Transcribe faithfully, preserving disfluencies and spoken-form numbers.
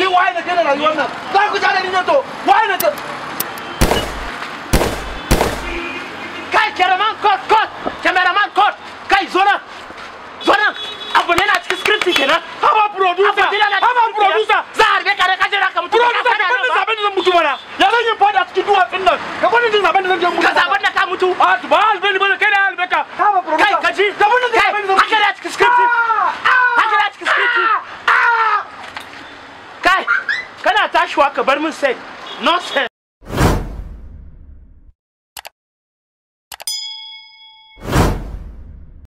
waye da kana rayuwar nan za ku tare ni ne to waye ne kai cameraman cut cut cameraman cut kai zona zona abu ne na cikin script kenan haba producer haba producer za a rbe kare kaje raka mutu producer ka bani zaben da zan mutu mana ya zan yi fada cikin duwatsun nan ka bani din zaben da zan mutu ka zaben da ka mutu a to ba albe ni bane kai da albe ka haba producer kai kaji zaben da zaben da haka da cikin script haka da cikin script kai kana tashiwa ka bar min sai nonsense